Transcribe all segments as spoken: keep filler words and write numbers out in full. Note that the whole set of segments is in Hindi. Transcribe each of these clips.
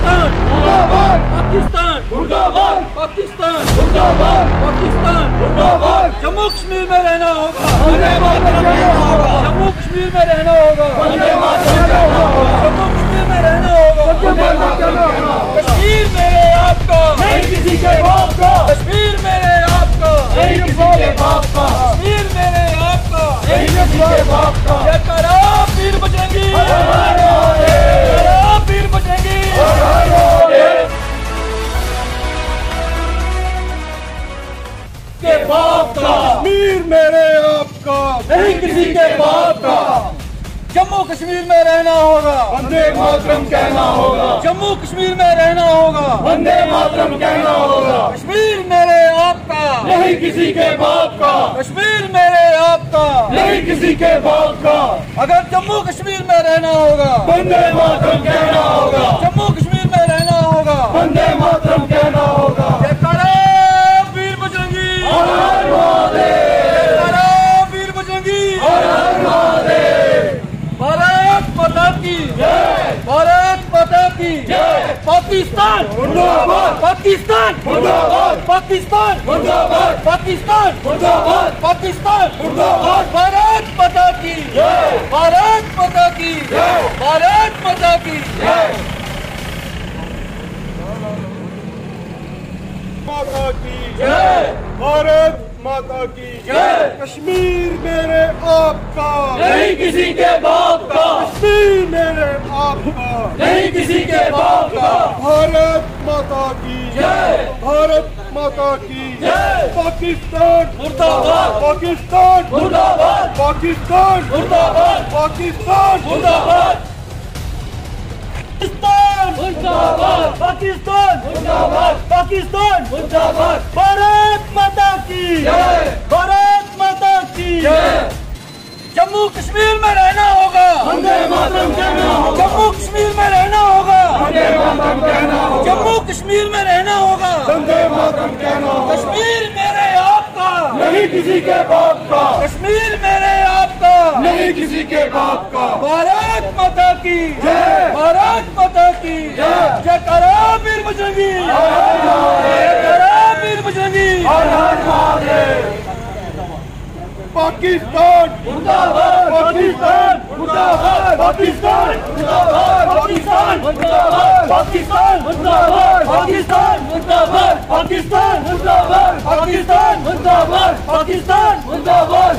पाकिस्तान मुर्दाबाद, पाकिस्तान मुर्दाबाद, पाकिस्तान मुर्दाबाद, पाकिस्तान मुर्दाबाद। जम्मू कश्मीर में रहना होगा, वंदे मातरम कहना होगा। जम्मू कश्मीर में रहना होगा, वंदे मातरम कहना होगा। जम्मू कश्मीर में रहना होगा, वंदे मातरम कहना होगा। कश्मीर मेरे आपका, नहीं किसी के बाप का। कश्मीर मेरे आपका, नहीं किसी के बाप का। कश्मीर मेरे आपका, नहीं किसी के बाप का। जयकारा वीर बजरंगी, जयकारा वीर बजरंगी। के बाप का, कश्मीर मेरे आपका, नहीं किसी के बाप का। जम्मू कश्मीर में रहना होगा, वंदे मातरम कहना होगा। जम्मू कश्मीर में रहना होगा, वंदे मातरम कहना होगा। कश्मीर मेरे आपका, नहीं किसी के बाप का। कश्मीर मेरे आपका, नहीं किसी के बाप का। अगर जम्मू कश्मीर में रहना होगा, वंदे मातरम कहना होगा। जम्मू कश्मीर में रहना होगा, वंदे मातरम कहना होगा। जयकारा वीर बजरंगी, जयकारा वीर बजरंगी। भारत माता की जय, भारत माता की जय। पाकिस्तान मुर्दाबाद, पाकिस्तान मुर्दाबाद, पाकिस्तान मुर्दाबाद, पाकिस्तान मुर्दाबाद, पाकिस्तान मुर्दाबाद। भारत माता की जय, भारत माता की जय, भारत माता की जय। माता की जय, भारत माता की जय। कश्मीर मेरे आपका, नहीं किसी के बाप का। कश्मीर मेरे आपका, नहीं किसी के बाप का। भारत माता की जय, भारत माता की जय। पाकिस्तान मुर्दाबाद, पाकिस्तान मुर्दाबाद, पाकिस्तान मुर्दाबाद, पाकिस्तान मुर्दाबाद। पाकिस्तान मुर्दाबाद, पाकिस्तान मुर्दाबाद, पाकिस्तान मुर्दाबाद। भारत माता की जय, भारत माता की जय। जम्मू कश्मीर में रहना होगा, वंदे मातरम कहना होगा। जम्मू कश्मीर में रहना होगा, वंदे मातरम कहना होगा। जम्मू कश्मीर में रहना होगा, वंदे मातरम कहना होगा। कश्मीर मेरे आपका, नहीं किसी के बाप का। कश्मीर मेरे आपका, नहीं किसी के बाप का। भारत माता की जय, भारत माता की जय। जयकारा वीर बजरंगी, जयकारा वीर बजरंगी। पाकिस्तान मुर्दाबाद, पाकिस्तान मुर्दाबाद, पाकिस्तान मुर्दाबाद, पाकिस्तान मुर्दाबाद, पाकिस्तान मुर्दाबाद, पाकिस्तान मुर्दाबाद, पाकिस्तान मुर्दाबाद, पाकिस्तान मुर्दाबाद, पाकिस्तान मुर्दाबाद।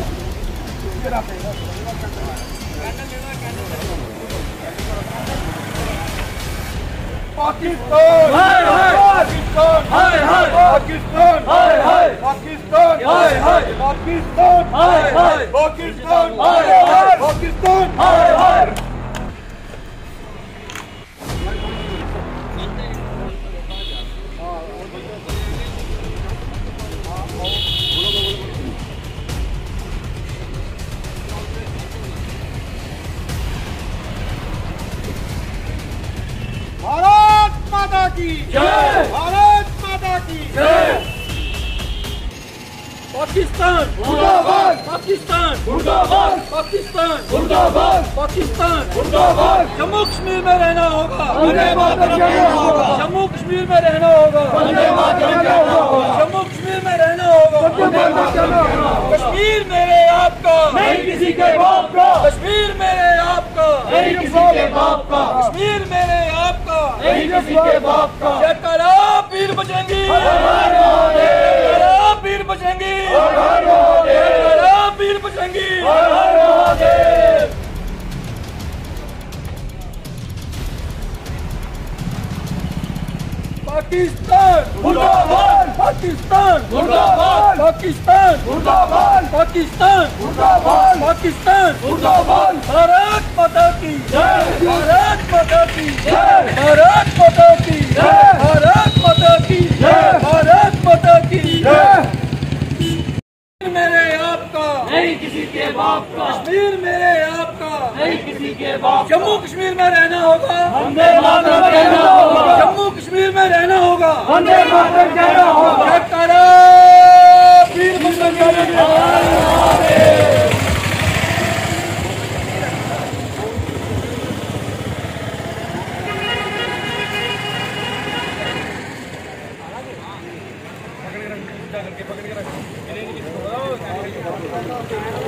पाकिस्तान हाय हाय, पाकिस्तान हाय हाय, पाकिस्तान हाय हाय, पाकिस्तान हाय हाय, पाकिस्तान हाय हाय, पाकिस्तान हाय हाय, पाकिस्तान हाय हाय। भारत माता की जय, भारत माता की जय। पाकिस्तान मुर्दाबाद, पाकिस्तान मुर्दाबाद, पाकिस्तान मुर्दाबाद, पाकिस्तान मुर्दाबाद। जम्मू कश्मीर में रहना होगा, वंदे मातरम कहना होगा। जम्मू कश्मीर में रहना होगा, वंदे मातरम कहना होगा। जम्मू कश्मीर में रहना होगा, वंदे मातरम कहना होगा। कश्मीर मेरे आपका, नहीं किसी के बाप का। कश्मीर मेरे आपका, नहीं किसी के बाप का। कश्मीर मेरे आपका, नहीं किसी के बाप का। जयकारा वीर बजरंगी, जयकारा वीर बजरंगी, जयकारा वीर बजरंगी। पाकिस्तान मुर्दाबाद, पाकिस्तान मुर्दाबाद, पाकिस्तान मुर्दाबाद, पाकिस्तान मुर्दाबाद, पाकिस्तान मुर्दाबाद। भारत माता की जय, भारत माता की जय, भारत माता की जय, भारत माता की जय, भारत माता की जय। मेरे आपका, नहीं किसी के बाप का। कश्मीर मेरे आपका, नहीं किसी के बाप। जम्मू कश्मीर में रहना होगा, वंदे मातरम कहना होगा। जम्मू कश्मीर में रहना होगा, वंदे मातरम कहना होगा। जयकारा वीर बजरंगी। सीधा करके पकड़ के रखो।